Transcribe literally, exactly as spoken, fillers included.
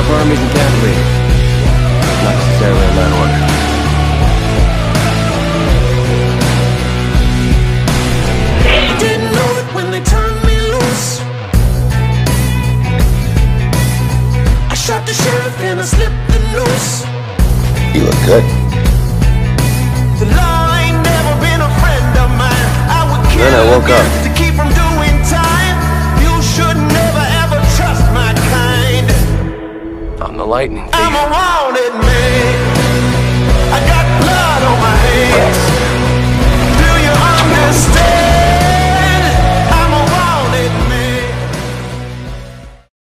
confirm he's in Castellan. Not necessarily a land order. Didn't know it when they turned me loose. I shot the sheriff and I slipped the noose. You look good. The law ain't never been a friend of mine. I would kill Then I woke up. to keep from doing time. You should never ever trust my kind. I'm the lightning thief. I'm a wanted man. I got blood on my hands. Do you understand?